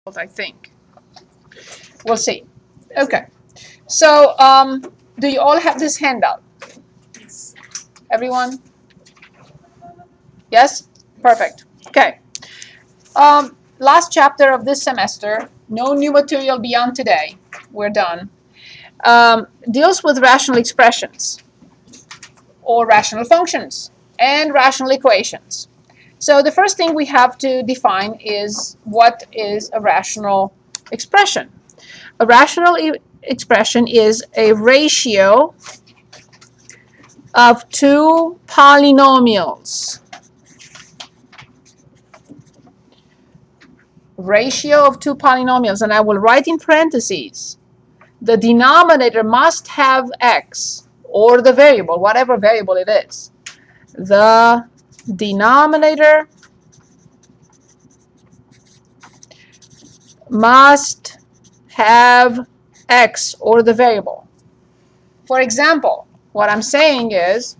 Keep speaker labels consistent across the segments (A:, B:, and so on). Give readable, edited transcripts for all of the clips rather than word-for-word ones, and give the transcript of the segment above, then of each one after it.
A: I think. We'll see. Okay. So, do you all have this handout? Everyone? Yes? Perfect. Okay. Last chapter of this semester, no new material beyond today. We're done. Deals with rational expressions or rational functions and rational equations. So the first thing we have to define is what is a rational expression. A rational expression is a ratio of two polynomials. Ratio of two polynomials, and I will write in parentheses, the denominator must have x, or the variable, whatever variable it is. The denominator must have x, or the variable. For example, what I'm saying is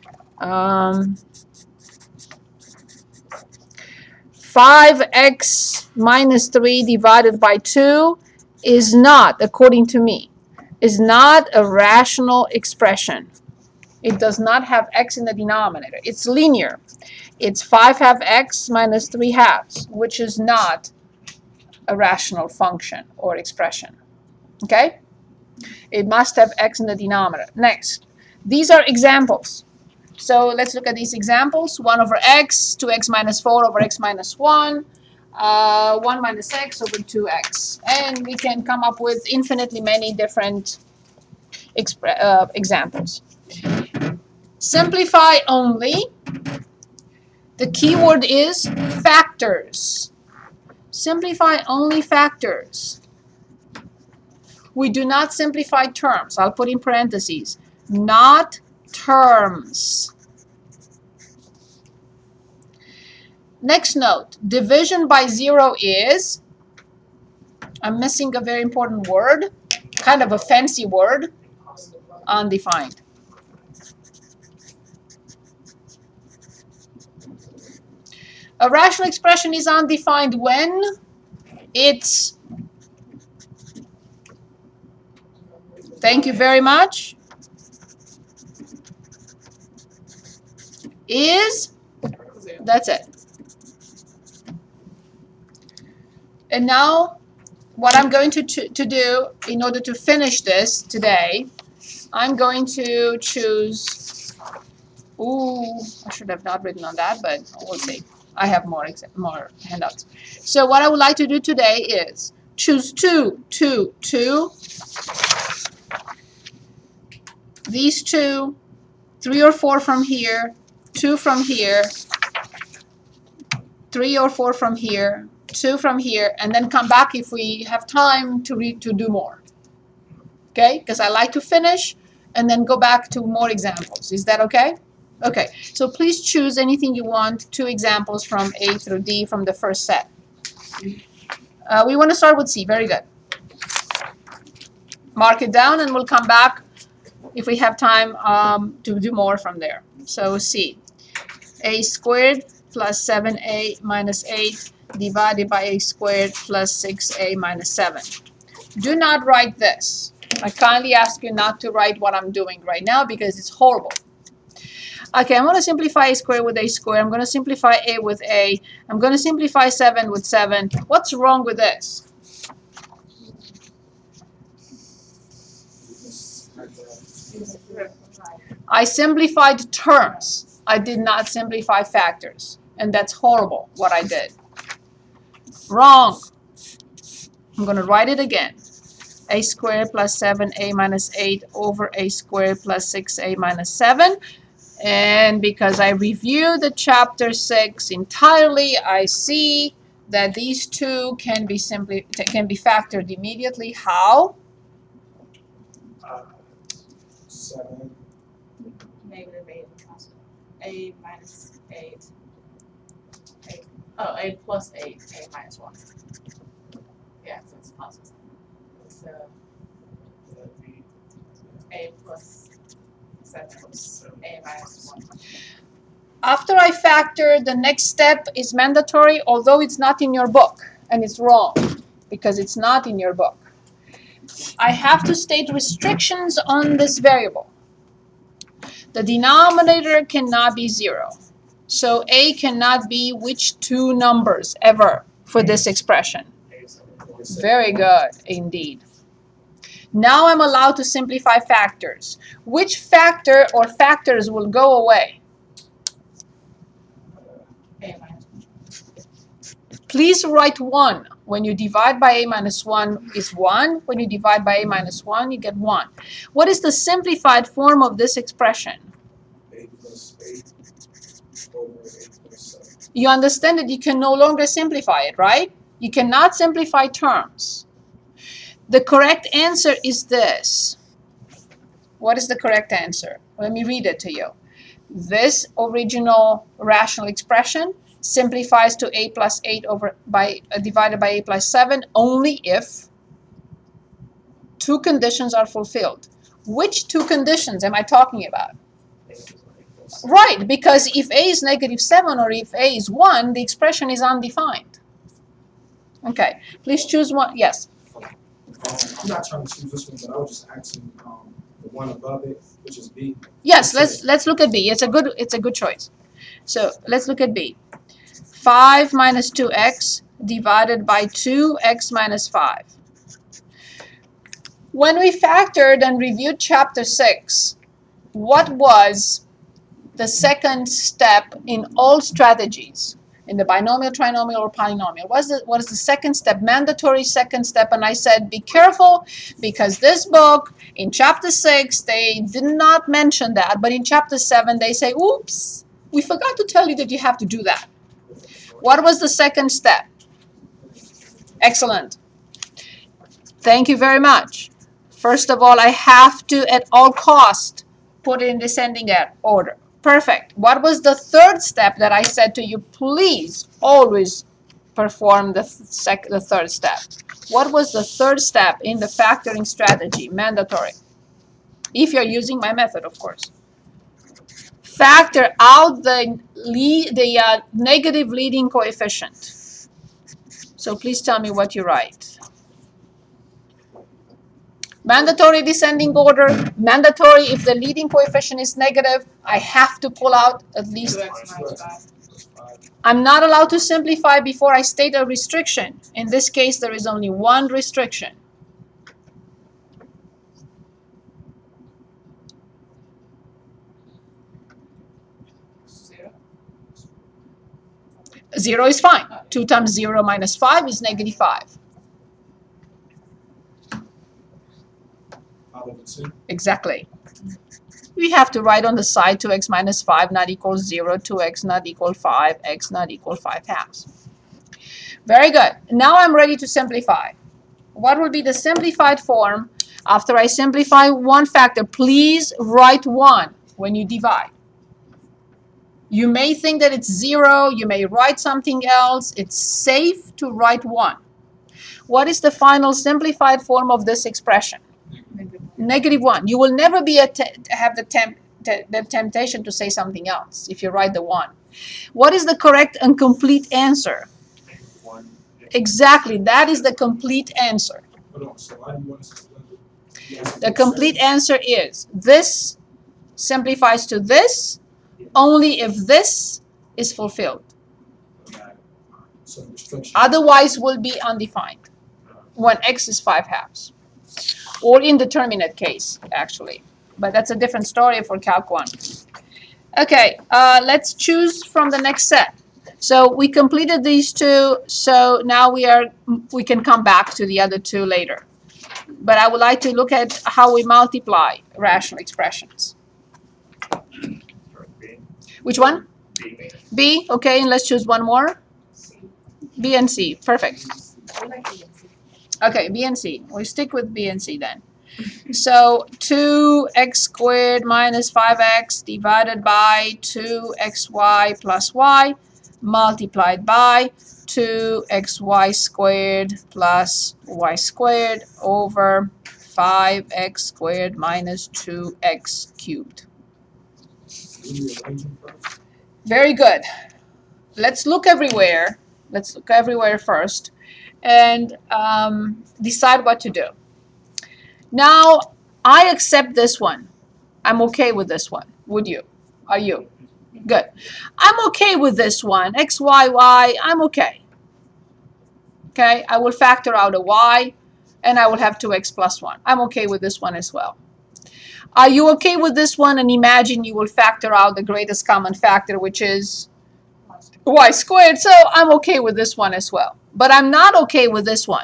A: 5x minus 3 divided by 2 is not, according to me, is not a rational expression. It does not have x in the denominator. It's linear. It's 5 half x minus 3 halves, which is not a rational function or expression. Okay? It must have x in the denominator. Next, these are examples. So let's look at these examples. 1 over x, 2x minus 4 over x minus 1, 1 minus x over 2x. And we can come up with infinitely many different examples. Simplify only. The keyword is factors. Simplify only factors. We do not simplify terms. I'll put in parentheses. Not terms. Next note, division by 0 is, I'm missing a very important word, kind of a fancy word, undefined. A rational expression is undefined when it's, thank you very much, is, that's it. And now what I'm going to do in order to finish this today, I'm going to choose, I should have not written on that, but we'll see. I have more handouts. So what I would like to do today is choose 2, 2, 2. These 2, 3 or 4 from here, 2 from here, 3 or 4 from here, 2 from here, and then come back if we have time to do more. Okay? Because I like to finish and then go back to more examples. Is that okay? Okay. So please choose anything you want, 2 examples from A through D from the first set. We want to start with C. Very good. Mark it down and we'll come back if we have time to do more from there. So C. A squared plus 7a minus 8 divided by a squared plus 6a minus 7. Do not write this. I kindly ask you not to write what I'm doing right now because it's horrible. Okay, I'm going to simplify a square with a square. I'm going to simplify a with a. I'm going to simplify 7 with 7. What's wrong with this? I simplified terms. I did not simplify factors. And that's horrible, what I did. Wrong. I'm going to write it again. A squared plus 7a minus 8 over a squared plus 6a minus 7. And because I reviewed the chapter 6 entirely, I see that these 2 can be factored immediately. How?
B: 7.
C: Negative 8 constant. A minus 8. Oh, a plus 8, a minus 1. Yeah, so it's constant. So a plus 7 plus a minus 1.
A: After I factor, the next step is mandatory, although it's not in your book, and it's wrong. because it's not in your book. I have to state restrictions on this variable. The denominator cannot be 0. So A cannot be which two numbers ever for this expression? Very good, indeed. Now I'm allowed to simplify factors. Which factor or factors will go away?
C: A minus 1.
A: Please write 1. When you divide by a minus 1 is 1. When you divide by a minus 1, you get 1. What is the simplified form of this expression?
B: A plus 8 over A plus 7.
A: You understand that you can no longer simplify it, right? You cannot simplify terms. The correct answer is this. What is the correct answer? Let me read it to you. This original rational expression simplifies to a plus 8 divided by a plus 7 only if two conditions are fulfilled. Which two conditions am I talking about? Right, because if a is negative 7 or if a is 1, the expression is undefined. Okay, please choose one. Yes.
B: I'm not trying to choose this one, but I was just asking the one above it, which is B.
A: Yes, let's look at B. It's a good choice. So let's look at B. 5 minus 2x divided by 2x minus 5. When we factored and reviewed chapter 6, what was the second step in all strategies? In the binomial, trinomial, or polynomial. What is the second step? Mandatory second step. And I said, be careful, because this book, in chapter 6, they did not mention that. But in chapter 7, they say, oops, we forgot to tell you that you have to do that. What was the second step? Excellent. Thank you very much. First of all, I have to, at all cost, put it in descending order. Perfect. What was the third step that I said to you? Please always perform the third step. What was the third step in the factoring strategy? Mandatory. If you're using my method, of course. Factor out the negative leading coefficient. So please tell me what you write. Mandatory descending order, mandatory if the leading coefficient is negative, I have to pull out at least.
C: 2x minus 5.
A: I'm not allowed to simplify before I state a restriction. In this case, there is only one restriction.
C: Zero.
A: 0 is fine. 2 times 0 minus 5 is negative 5.
B: 5 over 2.
A: Exactly. We have to write on the side 2x minus 5 not equals 0, 2x not equal 5, x not equal 5 halves. Very good. Now I'm ready to simplify. What will be the simplified form after I simplify one factor? Please write 1 when you divide. You may think that it's 0. You may write something else. It's safe to write 1. What is the final simplified form of this expression? Negative 1. You will never be have the temptation to say something else if you write the 1. What is the correct and complete answer?
B: 1.
A: Exactly. That is the complete answer.
B: Hold on. So why do you want us to do it?
A: The complete answer is this simplifies to this only if this is fulfilled.
B: So restriction.
A: Otherwise will be undefined when x is 5 halves. Or indeterminate case, actually. But that's a different story for Calc 1. Okay, let's choose from the next set. So we completed these two, so now we can come back to the other two later. But I would like to look at how we multiply rational expressions. Which one? B, okay, and let's choose one more. B and C, perfect.
C: I like B and C.
A: Okay, B and C. We stick with B and C then. So 2x squared minus 5x divided by 2xy plus y multiplied by 2xy squared plus y squared over 5x squared minus 2x cubed. Very good. Let's look everywhere. Let's look everywhere first. and decide what to do. Now, I accept this one. I'm okay with this one. Would you? Are you? Good. I'm okay with this one. X, Y, Y. I'm okay. Okay, I will factor out a Y, and I will have 2x plus 1. I'm okay with this one as well. Are you okay with this one? And imagine you will factor out the greatest common factor, which is y squared. So I'm okay with this one as well. But I'm not okay with this one.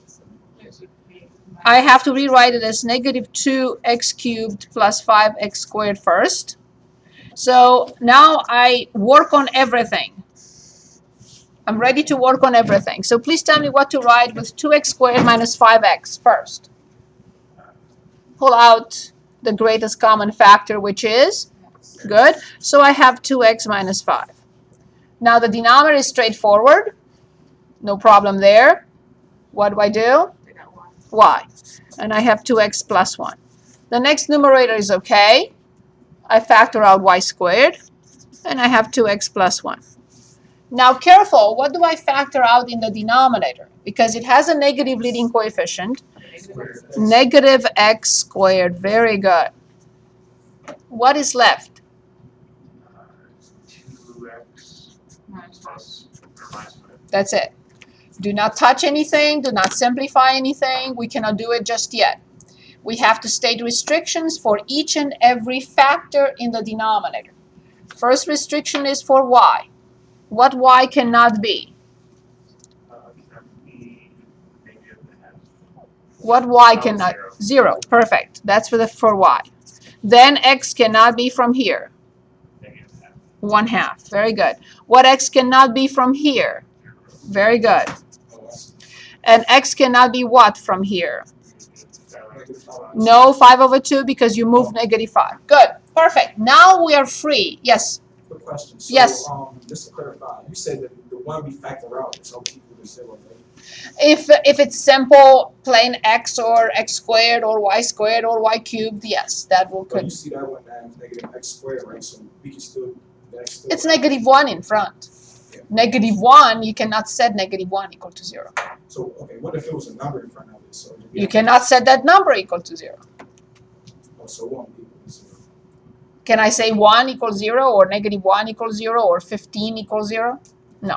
A: I have to rewrite it as negative 2x cubed plus 5x squared first. So now I work on everything. I'm ready to work on everything. So please tell me what to write with 2x squared minus 5x first. Pull out the greatest common factor, which is good. So I have 2x minus 5. Now the denominator is straightforward. No problem there. What do I do? Y. And I have 2x plus 1. The next numerator is okay. I factor out y squared. And I have 2x plus 1. Now careful, what do I factor out in the denominator? Because it has a negative leading coefficient. Negative x squared. Very good. What is left?
D: 2x plus or minus 5.
A: That's it. Do not touch anything. Do not simplify anything. We cannot do it just yet. We have to state restrictions for each and every factor in the denominator. First restriction is for y. What y cannot be?
D: Can be negative half.
A: What y
D: Oh,
A: cannot?
D: 0.
A: 0. Perfect. That's for y. Then x cannot be from here.
D: Negative half.
A: 1/2. Very good. What x cannot be from here? Very good. And x cannot be what from here? No, 5/2 because you moved negative 5. Good. Perfect. Now we are free. Yes.
B: Quick question. So,
A: Yes.
B: Just to clarify, you said that the one we factor out is always equal to 0, right?
A: If it's simple, plain x or x squared or y squared or y cubed, yes, that will
B: But you
A: could.
B: see that one as negative x squared, right? So we can still, that's still.
A: It's negative 1 in front.
B: Yeah.
A: Negative 1, you cannot set negative 1 equal to 0.
B: So, okay, what if it was a number in front of it? So
A: You cannot set that number equal to 0.
B: Oh, so 1 equal to 0.
A: Can I say 1 equals 0 or negative 1 equals 0 or 15 equals 0? No.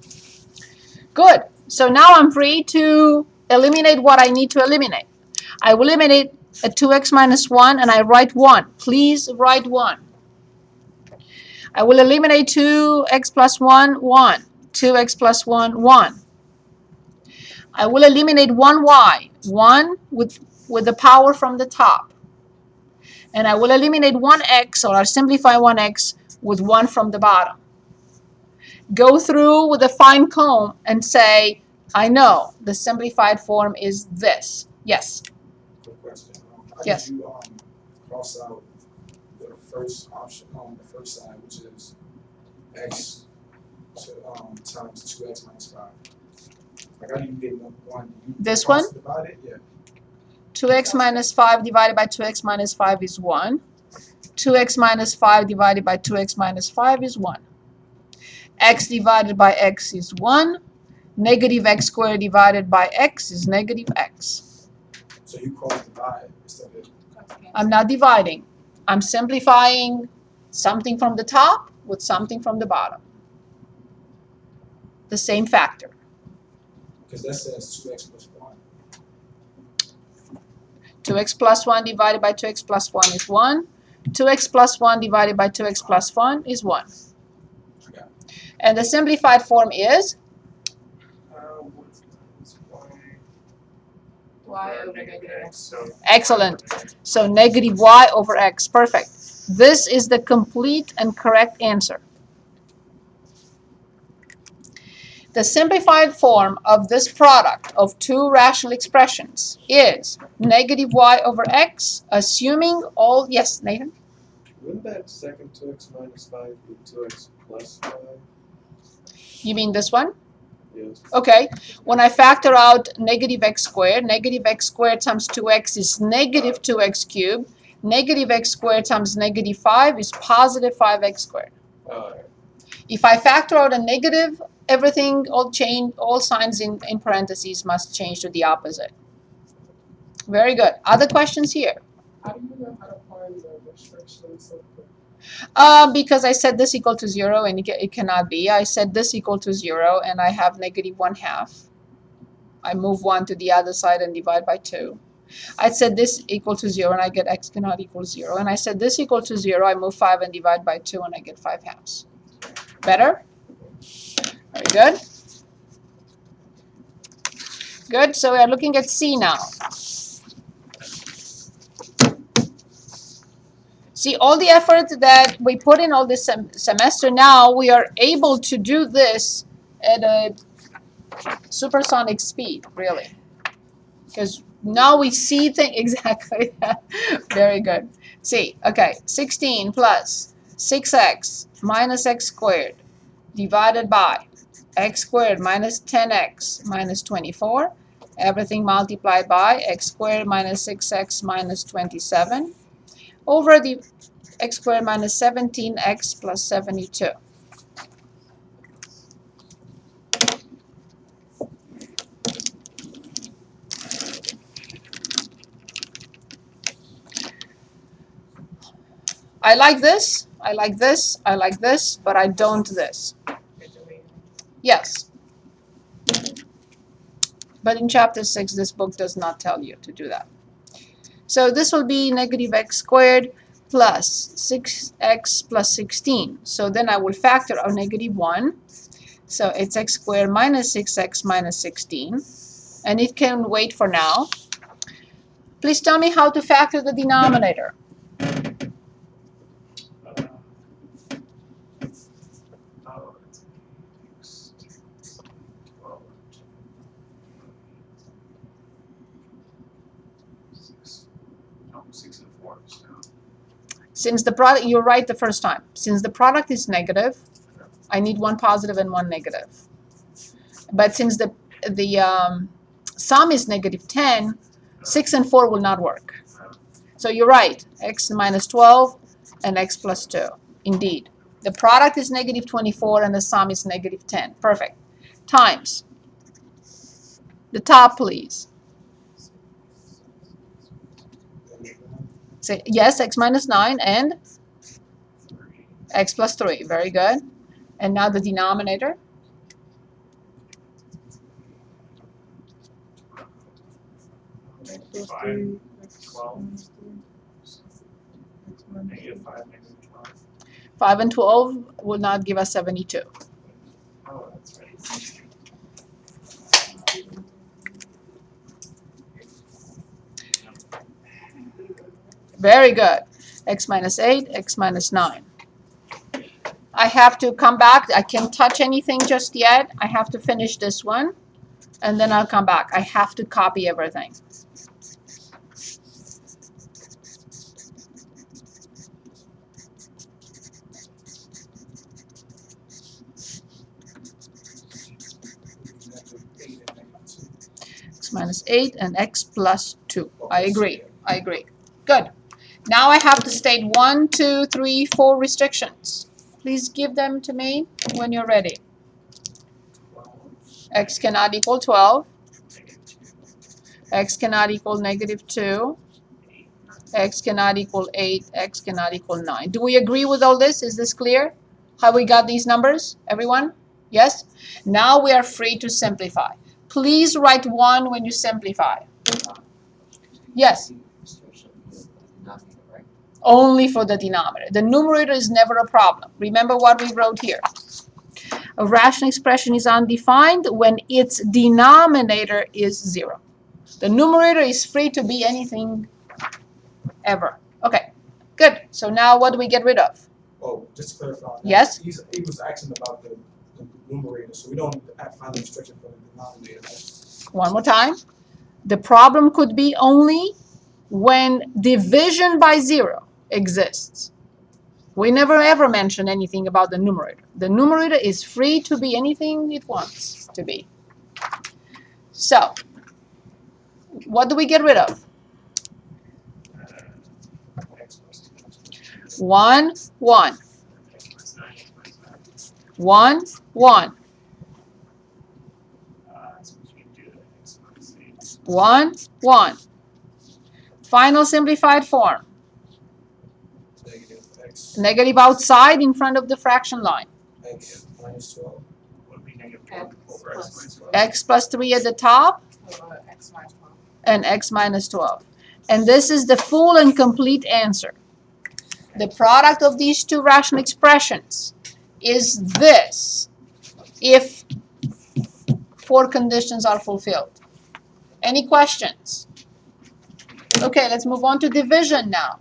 A: Good. So now I'm free to eliminate what I need to eliminate. I will eliminate a 2x minus 1 and I write 1. Please write 1. I will eliminate 2x plus 1, 1. 2x plus 1, 1. I will eliminate 1y, 1 with the power from the top. And I will eliminate 1x, or I'll simplify 1x with 1 from the bottom. Go through with a fine comb and say, I know the simplified form is this. Yes.
B: Quick question. How
A: Yes.
B: did you cross out the first option on the first side, which is x times 2x minus 5? Like, how do you get 1?
A: This one?
B: Divide it? Yeah.
A: 2x minus 5 divided by 2x minus 5 is 1. 2x minus 5 divided by 2x minus 5 is 1. X divided by x is 1. Negative x squared divided by x is negative x.
B: So you cross divide instead of.
A: I'm not dividing. I'm simplifying something from the top with something from the bottom. The same factor.
B: Because that says 2x plus 1.
A: 2x plus 1 divided by 2x plus 1 is 1. 2x plus 1 divided by 2x plus 1 is 1.
B: Okay.
A: And the simplified form is
C: Y over negative x.
D: So
A: excellent. So negative y over x. Perfect. This is the complete and correct answer. The simplified form of this product of two rational expressions is negative y over x, assuming all, yes, Nathan?
E: Wouldn't that second 2x minus 5 be 2x plus 5?
A: You mean this one?
E: Yes.
A: Okay. When I factor out negative x squared times 2x is negative 2x cubed. Negative x squared times negative 5 is positive 5x squared.
E: Alright.
A: If I factor out a negative, everything, all signs in parentheses must change to the opposite. Very good. Other questions here?
C: How do you know how to find the restriction so quick?
A: Because I set this equal to 0 and it cannot be. I set this equal to 0 and I have negative 1/2. I move 1 to the other side and divide by 2. I said this equal to 0 and I get x cannot equal 0. And I said this equal to 0, I move 5 and divide by 2 and I get 5/2. Better? Very good. Good, so we are looking at C now. See, all the effort that we put in all this semester, now we are able to do this at a supersonic speed, really. Because now we see things exactly. Very good. See, okay, 16 plus 6x minus x squared divided by x squared minus 10x minus 24. Everything multiplied by x squared minus 6x minus 27 over the x squared minus 17x plus 72. I like this, I like this, I like this, but I don't this. Yes. But in chapter 6, this book does not tell you to do that. So this will be negative x squared plus 6x plus 16. So then I will factor out negative 1. So it's x squared minus 6x minus 16. And it can wait for now. Please tell me how to factor the denominator. Since the product, you're right the first time. Since the product is negative, I need one positive and one negative. But since the sum is negative 10, 6 and 4 will not work. So you're right, x minus 12 and x plus 2. Indeed. The product is negative 24 and the sum is negative 10. Perfect. Times. The top, please. Say yes, x minus 9 and x plus 3. Very good. And now the denominator.
C: X plus
D: 5,
C: 3, x
D: 12.
C: minus 3,
D: Negative 5, negative 12.
A: 5 and 12 will not give us 72.
D: Oh, that's right.
A: Very good. X minus 8, x minus 9. I have to come back. I can't touch anything just yet. I have to finish this one, and then I'll come back. I have to copy everything. X minus 8 and x plus 2. I agree. I agree. Good. Now I have to state 1, 2, 3, 4 restrictions. Please give them to me when you're ready. X cannot equal 12. X cannot equal negative 2. X cannot equal 8. X cannot equal 9. Do we agree with all this? Is this clear? How we got these numbers? Everyone? Yes? Now we are free to simplify. Please write 1 when you simplify. Yes? Only for the denominator. The numerator is never a problem. Remember what we wrote here. A rational expression is undefined when its denominator is 0. The numerator is free to be anything ever. Okay, good. So now what do we get rid of?
B: Oh, just to clarify.
A: Yes?
B: He was asking about the numerator, so we don't have to find the restriction for the denominator, right?
A: One more time. The problem could be only when division by 0 exists. We never ever mention anything about the numerator. The numerator is free to be anything it wants to be. So, what do we get rid of?
D: X plus 2.
A: 1, 1.
D: X minus 9, X minus 9.
A: 1, 1.
D: So we can do X minus 8.
A: 1, 1. Final simplified form.
B: Negative X,
A: Negative outside in front of the fraction line.
B: X minus 12.
D: Would be negative
C: X
D: 1 over X minus 12.
A: X plus 3 at the top
C: Over X minus 12.
A: and X minus 12. And this is the full and complete answer. The product of these two rational expressions is this if 4 conditions are fulfilled. Any questions? Okay, let's move on to division now.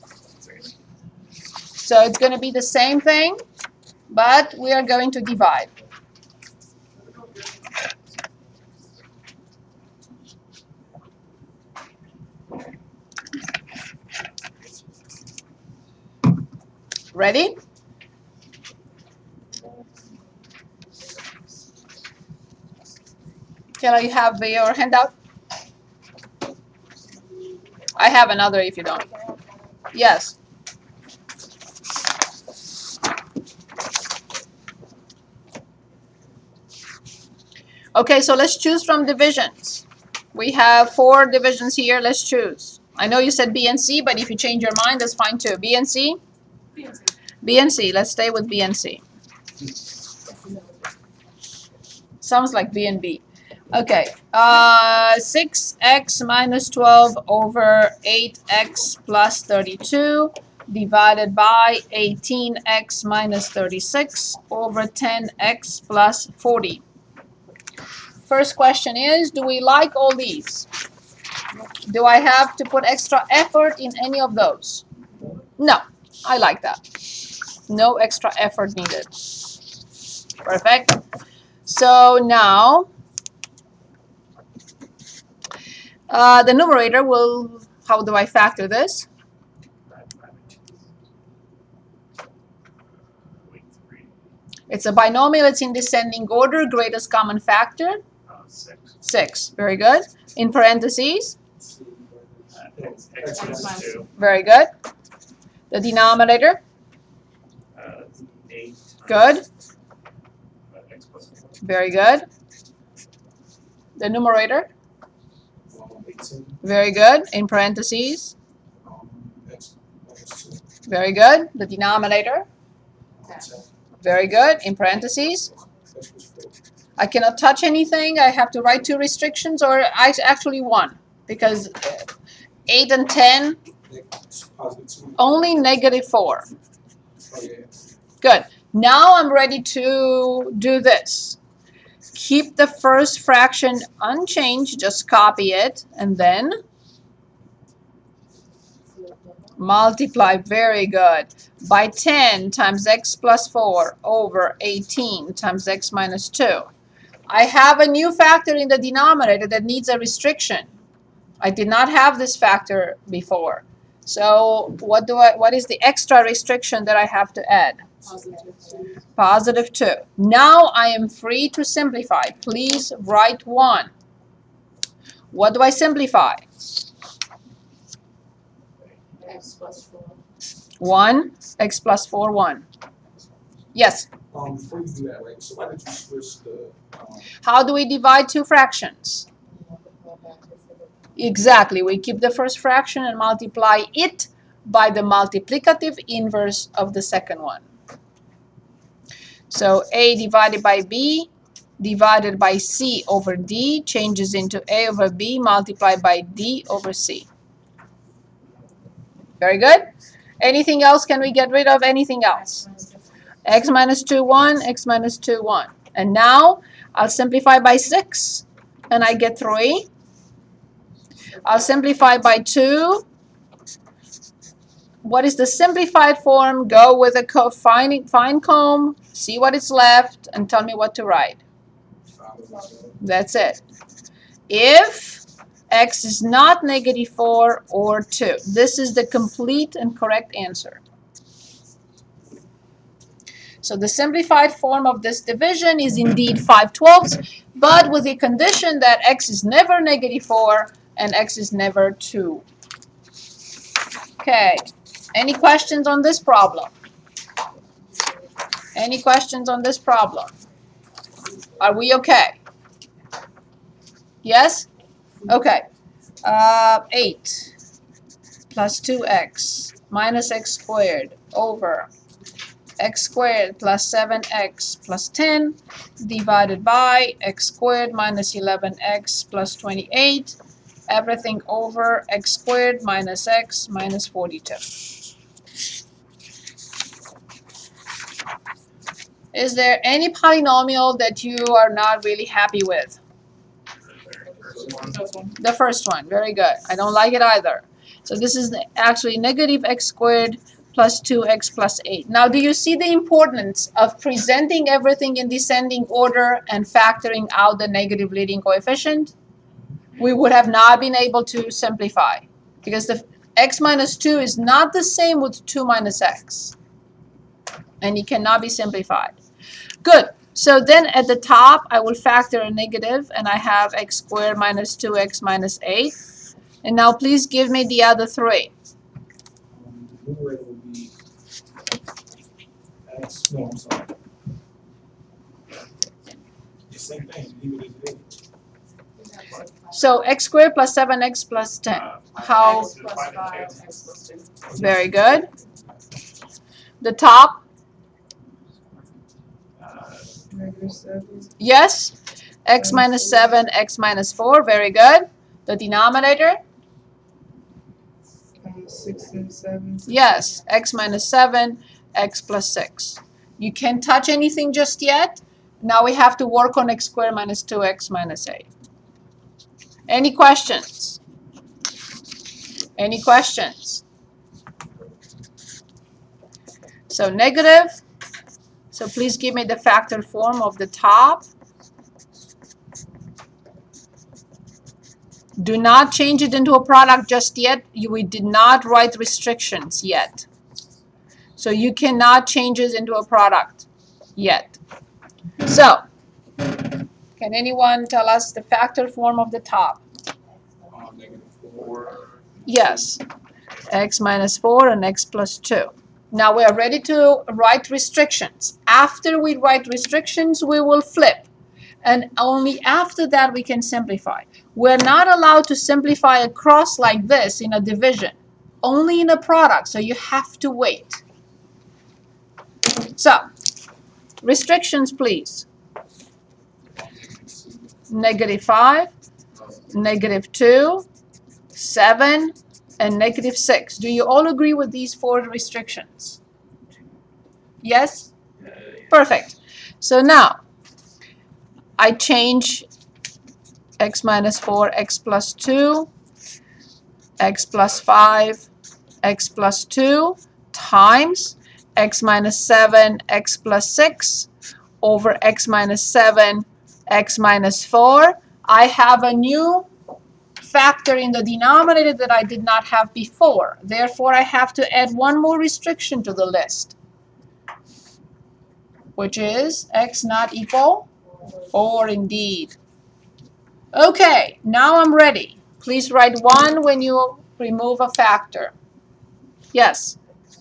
A: So it's going to be the same thing, but we are going to divide. Ready? Can I have your handout? I have another if you don't. Yes. Okay, so let's choose from divisions. We have 4 divisions here. Let's choose. I know you said B and C, but if you change your mind, that's fine too. B and C? B and C. Let's stay with B and C. Sounds like B and B. Okay. 6x minus 12 over 8x plus 32 divided by 18x minus 36 over 10x plus 40. First question is, do we like all these? Do I have to put extra effort in any of those? No, I like that. No extra effort needed. Perfect. So now, the numerator will, how do I factor this? It's a binomial, it's in descending order, greatest common factor.
D: 6.
A: 6, very good. In parentheses,
D: X minus 2.
A: very good. The denominator,
D: 8.
A: good,
D: X plus 4.
A: very good. The numerator,
B: 18.
A: very good. In parentheses,
B: X minus 2.
A: very good. The denominator,
B: 10.
A: very good. In parentheses,
B: X plus 4.
A: I cannot touch anything. I have to write 2 restrictions, or actually 1, because 8 and 10,
B: Positive 2.
A: only negative 4.
B: Oh, yeah.
A: Good. Now I'm ready to do this. Keep the first fraction unchanged, just copy it, and then multiply, very good, by 10 times x plus 4 over 18 times x minus 2. I have a new factor in the denominator that needs a restriction. I did not have this factor before. So what is the extra restriction that I have to add? Positive 2. Now I am free to simplify. Please write 1. What do I simplify?
C: X plus 4.
A: 1, x plus 4, 1. Yes.
B: Before you do that, right? So why did you switch the?
A: How do we divide 2 fractions? Exactly. We keep the first fraction and multiply it by the multiplicative inverse of the second one. So A divided by B divided by C over D changes into A over B multiplied by D over C. Very good. Anything else? Can we get rid of anything else? X minus 2, 1, x minus 2, 1. And now I'll simplify by 6 and I get 3. I'll simplify by 2. What is the simplified form? Go with a fine comb, see what is left, and tell me what to write. That's it. If x is not negative 4 or 2. This is the complete and correct answer. So the simplified form of this division is indeed 5/12, but with the condition that x is never negative 4 and x is never 2. Okay. Any questions on this problem? Any questions on this problem? Are we okay? Yes? Okay. 8 plus 2x minus x squared over x squared plus 7x plus 10 divided by x squared minus 11x plus 28, everything over x squared minus x minus 42. Is there any polynomial that you are not really happy with? The first one, very good. I don't like it either. So this is actually negative x squared plus 2x plus 8. Now, do you see the importance of presenting everything in descending order and factoring out the negative leading coefficient? We would have not been able to simplify because the x minus 2 is not the same with 2 minus x. And it cannot be simplified. Good. So then at the top, I will factor a negative, and I have x squared minus 2x minus 8. And now please give me the other three.
B: The numerator will be x, no, I'm sorry. The same thing, leave it as it is.
A: So x squared plus 7x plus 10. How?
C: X plus 5, x plus 2.
A: Very good. The top? Yes. X minus 7, x minus 4. Very good. The denominator?
F: 6 and 7.
A: Yes. X minus 7, x plus 6. You can't touch anything just yet. Now we have to work on x squared minus 2x minus 8. Any questions? Any questions? So negative. So please give me the factor form of the top. Do not change it into a product just yet. We did not write restrictions yet. So you cannot change it into a product yet. So, can anyone tell us the factor form of the top?
B: -4.
A: Yes. X minus 4 and x plus 2. Now we are ready to write restrictions. After we write restrictions, we will flip. And only after that we can simplify. We're not allowed to simplify across like this in a division. Only in a product, so you have to wait. So, restrictions please. -5, -2, 7, and -6. Do you all agree with these 4 restrictions? Yes? Perfect. So now, I change x minus 4, x plus 2, x plus 5, x plus 2 times x minus 7, x plus 6 over x minus 7, x minus 4. I have a new factor in the denominator that I did not have before. Therefore, I have to add one more restriction to the list, which is x not equal 4 indeed. Okay, now I'm ready. Please write 1 when you remove a factor. Yes.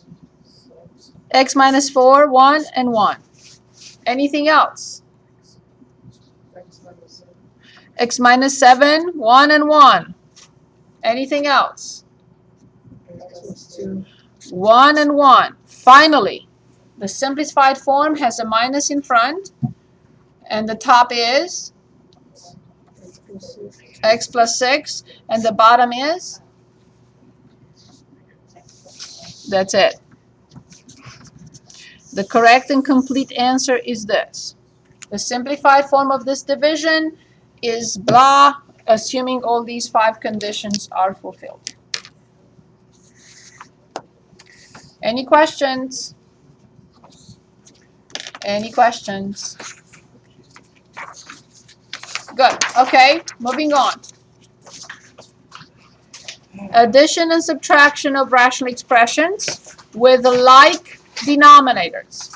A: X minus 4, 1, and 1. Anything else? X minus 7, 1, and 1. Anything else? 1 and 1. Finally, the simplified form has a minus in front, and the top is x plus 6, and the bottom is? That's it. The correct and complete answer is this. The simplified form of this division is blah, assuming all these 5 conditions are fulfilled. Any questions? Any questions? Good. Okay, moving on. Addition and subtraction of rational expressions with like denominators.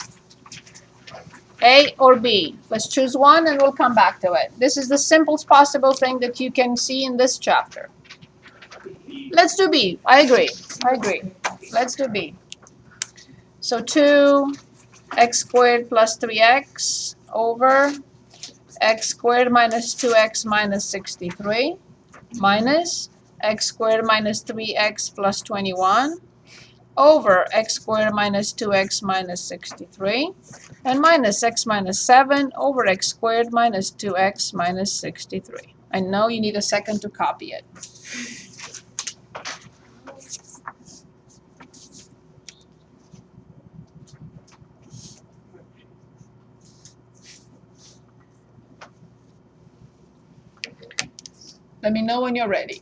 A: A or B. Let's choose one and we'll come back to it. This is the simplest possible thing that you can see in this chapter. Let's do B. I agree. I agree. Let's do B. So 2 x squared plus 3x over x squared minus 2x minus 63 minus x squared minus 3x plus 21 over x squared minus 2x minus 63 and minus x minus 7 over x squared minus 2x minus 63. I know you need a second to copy it. Let me know when you're ready.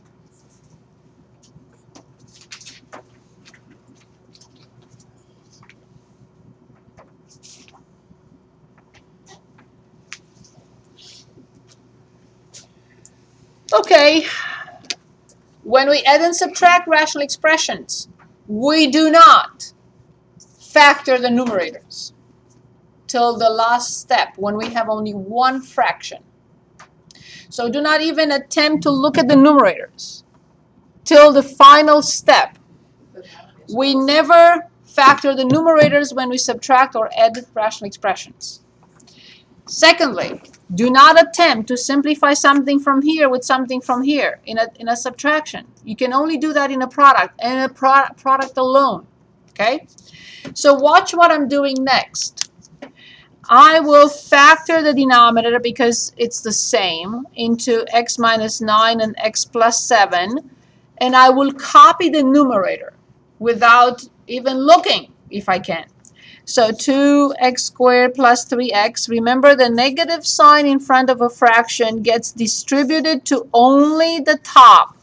A: Okay, when we add and subtract rational expressions, we do not factor the numerators till the last step when we have only one fraction. So do not even attempt to look at the numerators till the final step. We never factor the numerators when we subtract or add rational expressions. Secondly, do not attempt to simplify something from here with something from here in a subtraction. You can only do that in a product and a product alone. Okay? So watch what I'm doing next. I will factor the denominator because it's the same into x minus 9 and x plus 7, and I will copy the numerator without even looking if I can. So 2x squared plus 3x. Remember, the negative sign in front of a fraction gets distributed to only the top.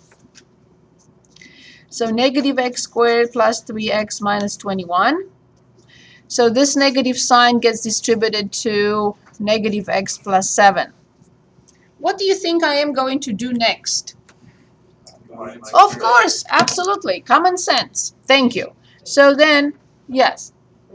A: So negative x squared plus 3x minus 21. So this negative sign gets distributed to negative x plus 7. What do you think I am going to do next? Of course, absolutely. Common sense. Thank you. So then, yes.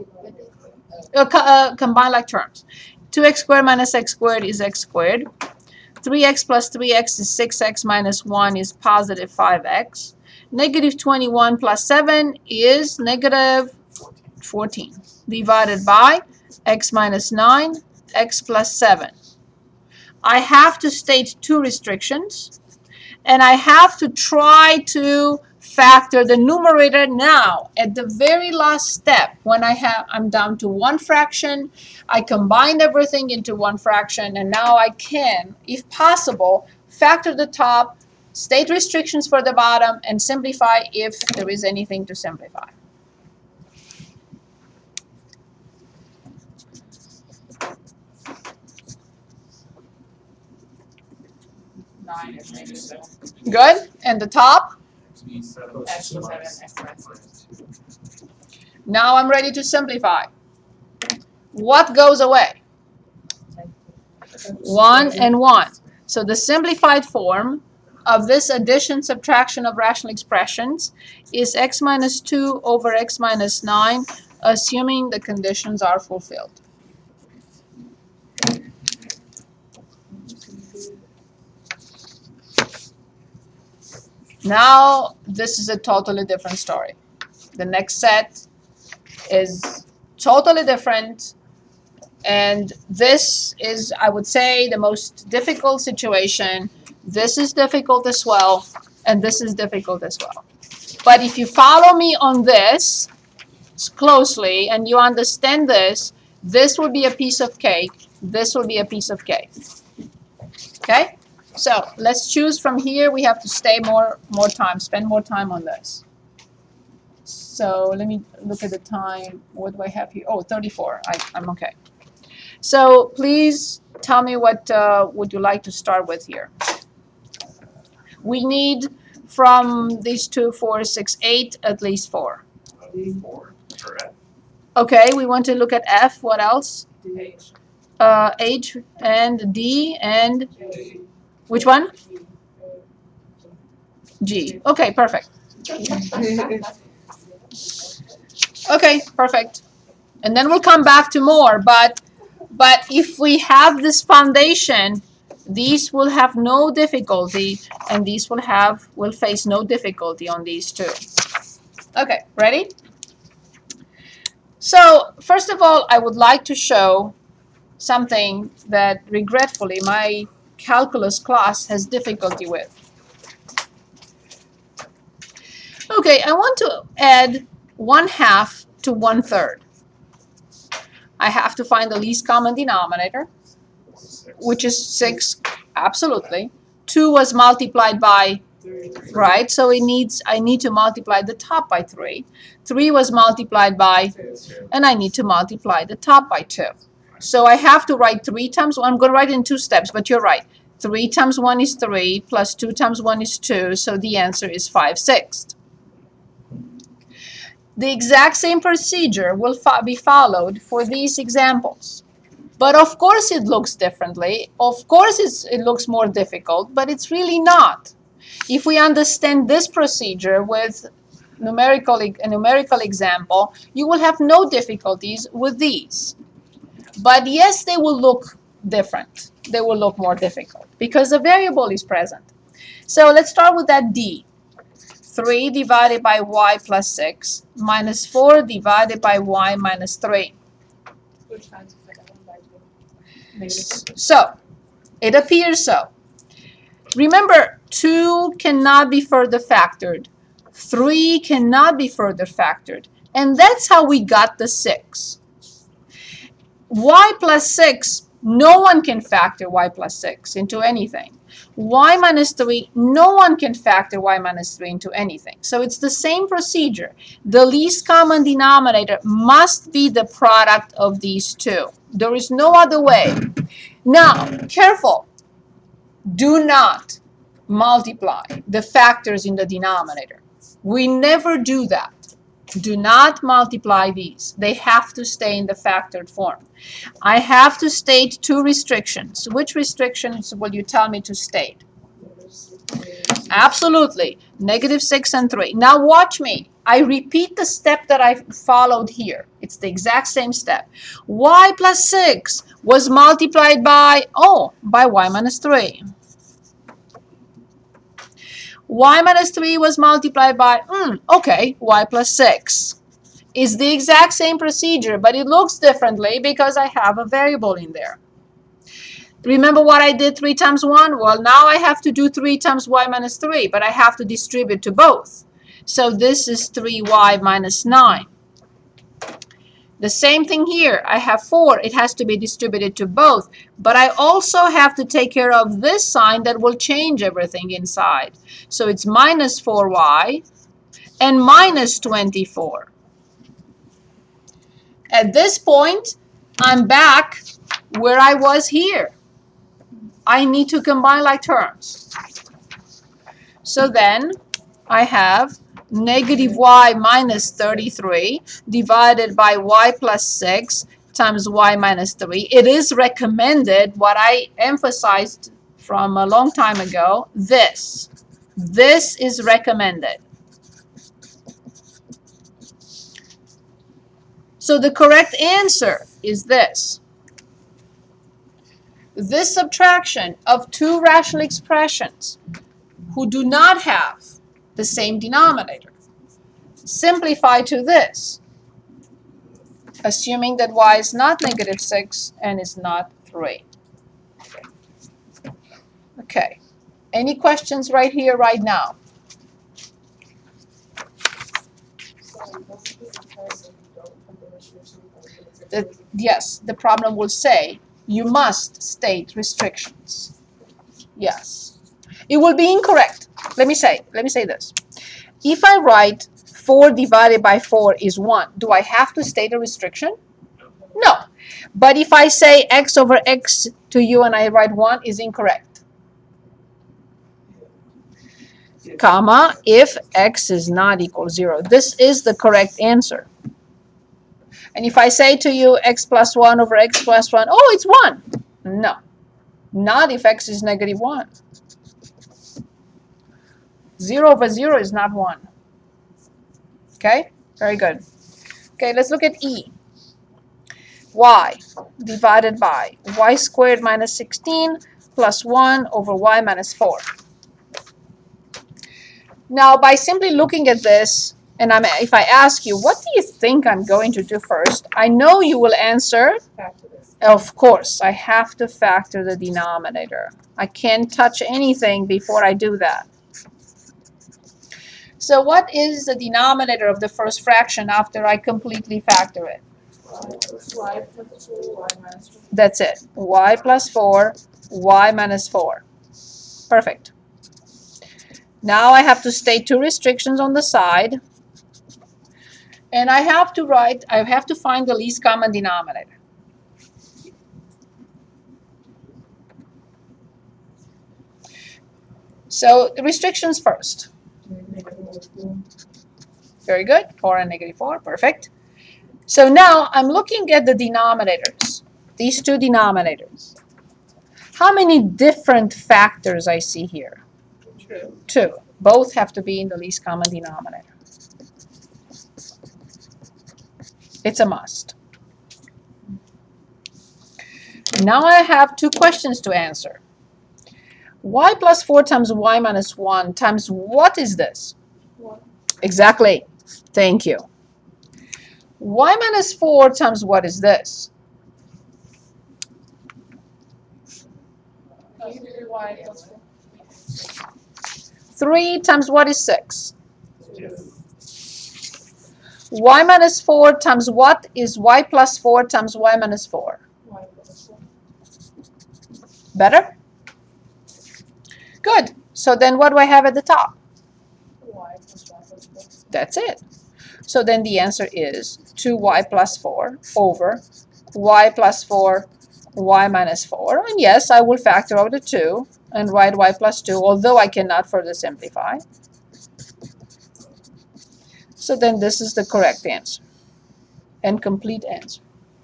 A: Combine like terms. 2x squared minus x squared is x squared. 3x plus 3x is 6x minus 1 is positive 5x. Negative 21 plus 7 is negative 14. Divided by x minus 9, x plus 7. I have to state two restrictions, and I have to try to factor the numerator now at the very last step when I'm down to one fraction. I combined everything into one fraction, and now I can, if possible, factor the top, state restrictions for the bottom, and simplify if there is anything to simplify. Good. And the top?
C: X plus 7, X minus 2.
A: Now I'm ready to simplify. What goes away? 1 and 1. So the simplified form of this addition subtraction of rational expressions is x minus 2 over x minus 9, assuming the conditions are fulfilled. Now, this is a totally different story. The next set is totally different, and this is, I would say, the most difficult situation. This is difficult as well, and this is difficult as well. But if you follow me on this closely and you understand this, this will be a piece of cake. This will be a piece of cake. Okay? So let's choose from here. We have to stay more time, spend more time on this. So let me look at the time. What do I have here? Oh, 34. I'm okay. So please tell me what would you like to start with here. We need from these 2, 4, 6, 8, at least 4.
D: 4 for F.
A: Okay, we want to look at F. What else?
C: H.
A: H and D and
C: G.
A: which one? G. Okay, perfect. Okay, perfect. And then we'll come back to more, but if we have this foundation, these will have no difficulty, and these will face no difficulty on these two. Okay, ready? So first of all, I would like to show something that regretfully my calculus class has difficulty with. Okay, I want to add 1/2 to 1/3. I have to find the least common denominator, which is 6, absolutely. 2 was multiplied by, right, so I need to multiply the top by 3. 3 was multiplied by, and I need to multiply the top by 2. So I have to write 3 times 1. I'm going to write it in 2 steps, but you're right. 3 times 1 is 3, plus 2 times 1 is 2, so the answer is 5/6. The exact same procedure will be followed for these examples. But of course it looks differently. Of course it looks more difficult, but it's really not. If we understand this procedure with a numerical example, you will have no difficulties with these. But yes, they will look different. They will look more difficult because the variable is present. So let's start with that D. 3 divided by y plus 6 minus 4 divided by y minus 3.
C: Which times is that 1 by 2? Negative.
A: So, it appears so. Remember, 2 cannot be further factored. 3 cannot be further factored. And that's how we got the 6. Y plus 6, no one can factor y plus 6 into anything. Y minus 3, no one can factor y minus 3 into anything. So it's the same procedure. The least common denominator must be the product of these two. There is no other way. Now, careful. Do not multiply the factors in the denominator. We never do that. Do not multiply these. They have to stay in the factored form. I have to state 2 restrictions. Which restrictions will you tell me to state? Absolutely. -6 and 3. Now watch me. I repeat the step that I followed here. It's the exact same step. Y plus 6 was multiplied by, by y minus 3. Y minus 3 was multiplied by, y plus 6. It's the exact same procedure, but it looks differently because I have a variable in there. Remember what I did 3 times 1? Well, now I have to do 3 times y minus 3, but I have to distribute to both. So this is 3y minus 9. The same thing here. I have 4. It has to be distributed to both. But I also have to take care of this sign that will change everything inside. So it's minus 4y and minus 24. At this point, I'm back where I was here. I need to combine like terms. So then I have -y minus 33 divided by y plus 6 times y minus 3. It is recommended, what I emphasized from a long time ago, this. This is recommended. So the correct answer is this. This subtraction of 2 rational expressions who do not have the same denominator simplify to this, assuming that y is not -6 and is not 3. Okay. Any questions right here, right now? Yes, the problem will say you must state restrictions. Yes. It will be incorrect. Let me say this. If I write 4 divided by 4 is 1, do I have to state a restriction? No. But if I say x over x to you and I write 1 is incorrect. Comma, if x is not equal 0. This is the correct answer. And if I say to you x plus 1 over x plus 1, it's 1. No. Not if x is -1. 0 over 0 is not 1. Okay? Very good. Okay, let's look at E. Y divided by y squared minus 16 plus 1 over y minus 4. Now, by simply looking at this, And if I ask you, what do you think I'm going to do first? I know you will answer,
C: Factor this.
A: of course, I have to factor the denominator. I can't touch anything before I do that. So what is the denominator of the first fraction after I completely factor it?
C: Y plus 2, y minus 4.
A: That's it. Y plus 4, y minus 4. Perfect. Now I have to state two restrictions on the side. And I have to find the least common denominator. So the restrictions first. Very good. 4 and negative 4. Perfect. So now I'm looking at the denominators. These two denominators. How many different factors I see here? 2. Both have to be in the least common denominator. It's a must. Now I have two questions to answer. Y plus 4 times y minus 1 times what is this?
C: 1.
A: Exactly. Thank you. Y minus 4 times what is this?
C: Y plus 4.
A: 3 times what is 6? Y minus 4 times what is y plus 4 times y minus 4?
C: Y plus 4.
A: Better? Good. So then what do I have at the top?
C: Y plus 1 plus 4.
A: That's it. So then the answer is 2y plus 4 over y plus 4, y minus 4. And yes, I will factor out the 2 and write y plus 2, although I cannot further simplify. So then this is the correct answer and complete answer.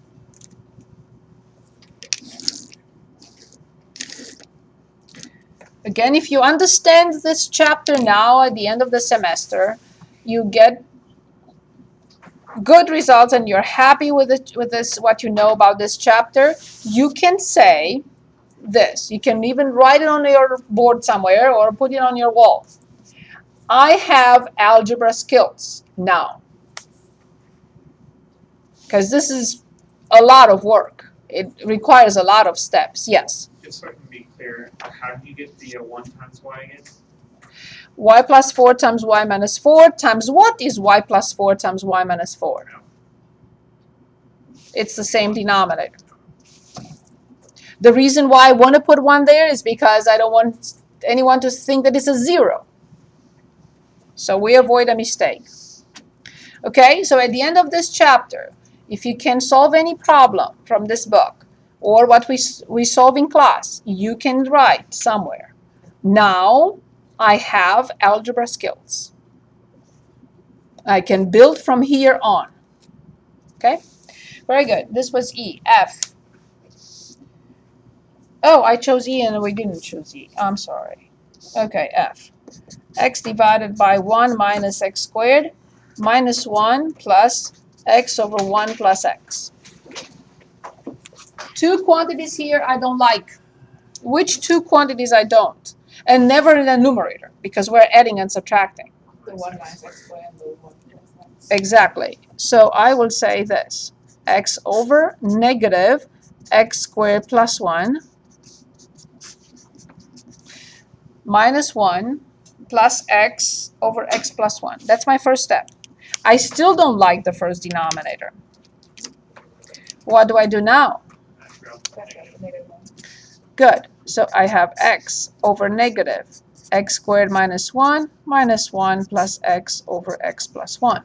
A: Again, if you understand this chapter now at the end of the semester, you get good results and you're happy with this, what you know about this chapter, you can say this. You can even write it on your board somewhere or put it on your wall. I have algebra skills now. Because this is a lot of work. It requires a lot of steps. Yes.
D: Just so I can be clear, how do you get the 1 times y again?
A: Y plus 4 times y minus 4 times what is y plus 4 times y minus 4? It's the same denominator. The reason why I want to put 1 there is because I don't want anyone to think that it's a 0. So we avoid a mistake. Okay, so at the end of this chapter, if you can solve any problem from this book or what we solve in class, you can write somewhere. Now I have algebra skills. I can build from here on. Okay, very good. This was E. F. Oh, I chose E and we didn't choose E. I'm sorry. Okay, F. X divided by 1 minus x squared minus 1 plus x over 1 plus x. Two quantities here I don't like. Which two quantities I don't? And never in the numerator because we're adding and subtracting.
C: The 1 minus x squared and the 1 plus x.
A: Exactly. So I will say this. X over negative x squared plus 1 minus 1 plus x over x plus 1. That's my first step. I still don't like the first denominator. What do I do now?
C: Factor out the negative 1.
A: Good. So I have x over negative x squared minus 1 plus x over x plus 1.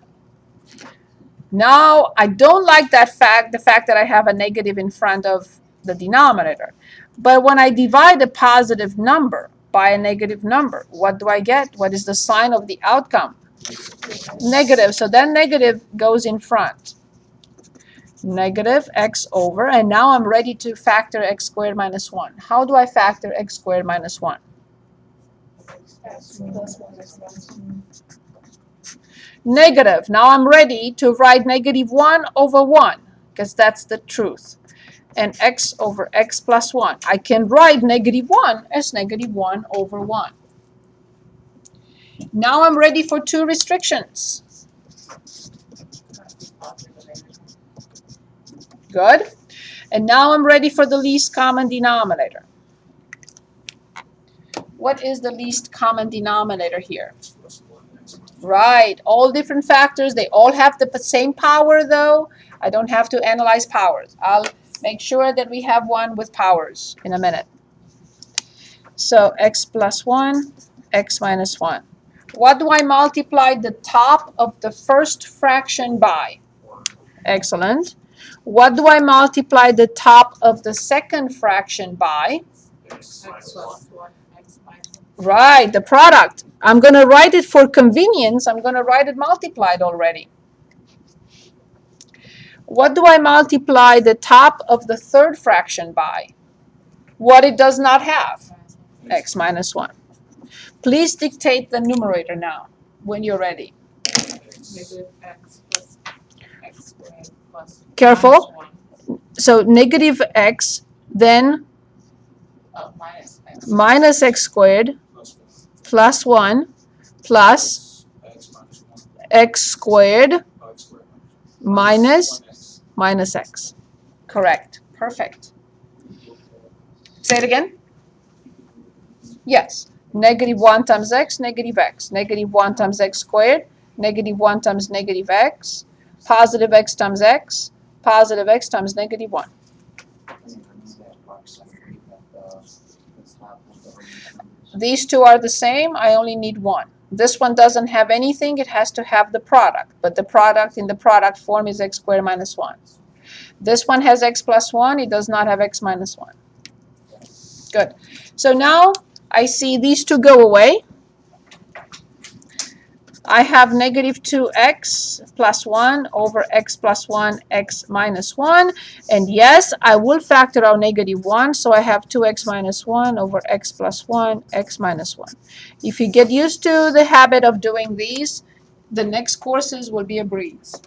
A: Now I don't like the fact that I have a negative in front of the denominator. But when I divide a positive number by a negative number, what do I get? What is the sign of the outcome? Negative. So then negative goes in front. Negative x over, and now I'm ready to factor x squared minus 1. How do I factor x squared minus 1?
C: X plus 1 x minus 1.
A: Negative. Now I'm ready to write negative 1 over 1, because that's the truth. And x over x plus 1. I can write negative 1 as negative 1 over 1. Now I'm ready for two restrictions. Good. And now I'm ready for the least common denominator. What is the least common denominator here?
B: Plus 1x minus
A: Right, all different factors, they all have the same power though. I don't have to analyze powers. I'll make sure that we have one with powers in a minute. So x plus 1, x minus 1. What do I multiply the top of the first fraction by? Excellent. What do I multiply the top of the second fraction by?
D: X
C: X
D: minus
C: plus
D: 1.
C: 1, X minus 1.
A: Right, the product. I'm going to write it for convenience. I'm going to write it multiplied already. What do I multiply the top of the third fraction by? What it does not have. X minus 1. Please dictate the numerator now when you're ready.
C: Negative X plus X squared plus
A: Careful.
C: minus 1.
A: So negative x, then
C: Minus X.
A: minus x squared
B: plus 1.
A: plus 1 plus
B: X minus 1.
A: x squared
B: X squared
A: minus
B: 1x.
A: minus x. Correct. Perfect. Say it again. Yes. Negative 1 times x, negative x. Negative 1 times x squared, negative 1 times negative x, positive x times x, positive x times negative 1. These two are the same. I only need one. This one doesn't have anything. It has to have the product. But the product in the product form is x squared minus 1. This one has x plus 1. It does not have x minus 1. Good. So now I see these two go away. I have negative 2x plus 1 over x plus 1, x minus 1. And yes, I will factor out negative 1. So I have 2x minus 1 over x plus 1, x minus 1. If you get used to the habit of doing these, the next courses will be a breeze.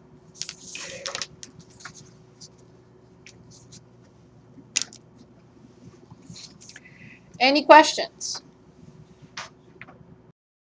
A: Any questions?